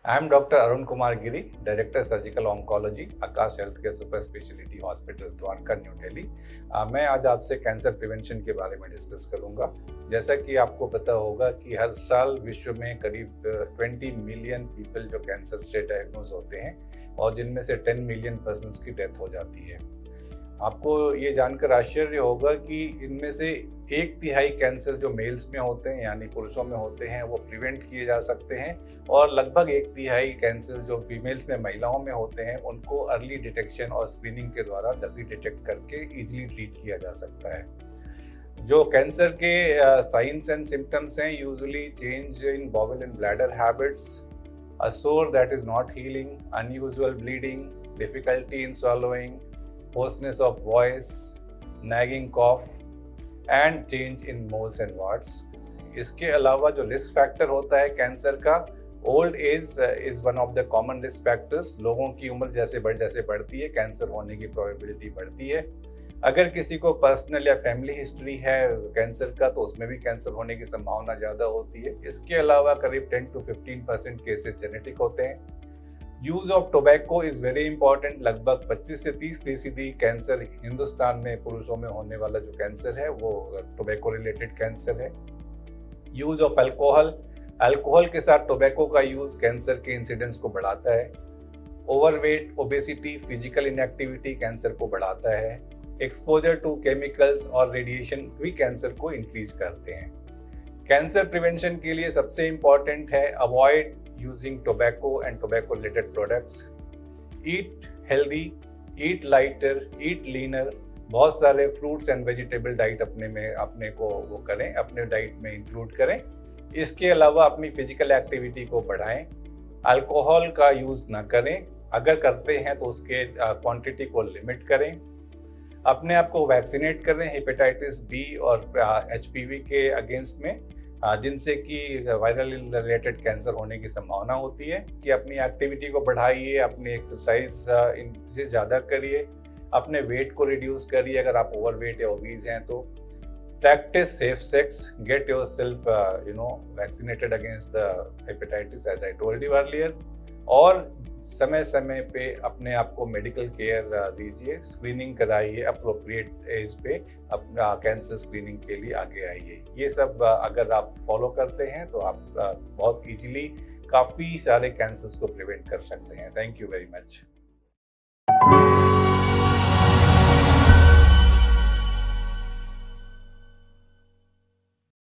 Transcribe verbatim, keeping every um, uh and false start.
I am Doctor Arun Giri, Director Surgical Oncology, Aakash Healthcare Super Specialty Hospital, Dwarka, new Delhi. मैं आज आपसे cancer prevention के बारे में डिस्कस करूंगा। जैसा कि आपको पता होगा कि हर साल विश्व में करीब बीस मिलियन पीपल जो कैंसर से डायग्नोज होते हैं और जिनमें से दस मिलियन पर्सन्स की डेथ हो जाती है। आपको ये जानकर आश्चर्य होगा कि इनमें से एक तिहाई कैंसर जो मेल्स में होते हैं यानी पुरुषों में होते हैं वो प्रिवेंट किए जा सकते हैं और लगभग एक तिहाई कैंसर जो फीमेल्स में महिलाओं में होते हैं उनको अर्ली डिटेक्शन और स्क्रीनिंग के द्वारा जल्दी डिटेक्ट करके इजीली ट्रीट किया जा सकता है। जो कैंसर के साइंस एंड सिम्टम्स हैं usually change in bowel and bladder habits, a sore that is not healing, unusual bleeding, difficulty in swallowing, hoarseness of voice, nagging cough and change in moles and warts। इसके अलावा जो risk factor होता है cancer का, old age is one of the common risk factors. लोगों की उम्र जैसे बढ़ जैसे बढ़ती है कैंसर होने की प्रोबेबिलिटी बढ़ती है। अगर किसी को पर्सनल या फैमिली हिस्ट्री है कैंसर का तो उसमें भी कैंसर होने की संभावना ज़्यादा होती है। इसके अलावा करीब ten to fifteen percent cases genetic होते हैं। Use of tobacco is very important. लगभग पच्चीस से तीस फीसदी कैंसर हिंदुस्तान में पुरुषों में होने वाला जो कैंसर है वो टोबैको रिलेटेड कैंसर है। यूज ऑफ अल्कोहल, अल्कोहल के साथ टोबैको का यूज कैंसर के इंसिडेंस को बढ़ाता है। Overweight, obesity, physical inactivity cancer को बढ़ाता है। एक्सपोजर टू केमिकल्स और रेडिएशन भी कैंसर को इंक्रीज करते हैं। कैंसर प्रिवेंशन के लिए सबसे इंपॉर्टेंट है avoid using tobacco and tobacco related products, eat healthy, eat lighter, eat leaner। बहुत सारे फ्रूट्स एंड वेजिटेबल डाइट अपने में अपने को वो करें, अपने डाइट में इंक्लूड करें। इसके अलावा अपनी फिजिकल एक्टिविटी को बढ़ाएं। अल्कोहल का यूज़ ना करें, अगर करते हैं तो उसके क्वांटिटी को लिमिट करें। अपने आप को वैक्सीनेट करें हेपेटाइटिस बी और एच पी वी के अगेंस्ट में, जिनसे कि वायरल रिलेटेड कैंसर होने की संभावना होती है। कि अपनी एक्टिविटी को बढ़ाइए, अपनी एक्सरसाइज से ज़्यादा करिए, अपने वेट को रिड्यूस करिए अगर आप ओवरवेट या ओबीज हैं तो। Practice safe sex, get yourself you know vaccinated against the hepatitis as I told you earlier. और समय समय पे अपने आप को मेडिकल केयर दीजिए, स्क्रीनिंग कराइए, अप्रोप्रिएट एज पे अपना कैंसर स्क्रीनिंग के लिए आगे आइए। ये सब अगर आप फॉलो करते हैं तो आप बहुत इजीली काफ़ी सारे कैंसर्स को प्रिवेंट कर सकते हैं। Thank you very much.